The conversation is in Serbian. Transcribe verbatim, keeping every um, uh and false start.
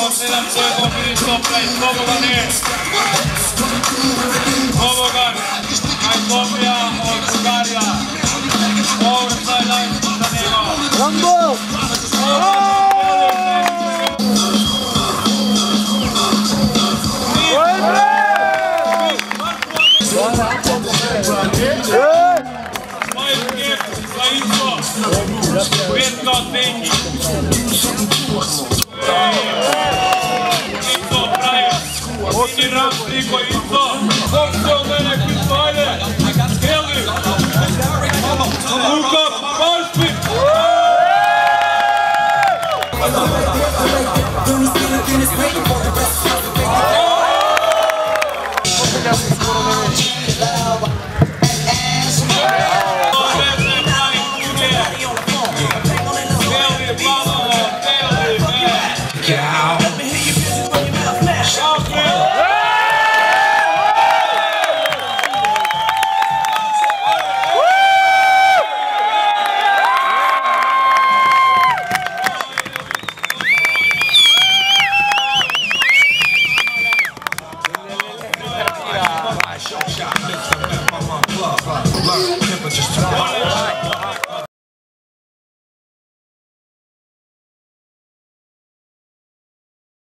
sedam sekund Kristofa iz Slobodan je. Slobodan, najslobija od Bugarija. Overside line za njega. Rambo! Uvjetno od Neki. Isto pravi. Osmi round, Niko isto. Bok se od mene, Kristo, ajde. Kelly. Luka, Pašpin. Cow.